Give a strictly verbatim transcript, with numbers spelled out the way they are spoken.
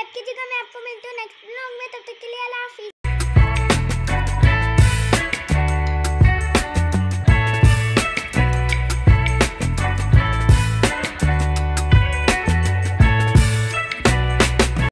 कीजिएगा। मैं आपको मिलती हूँ नेक्स्ट ब्लॉग में, तब तक के लिए अल्लाह हाफिज़।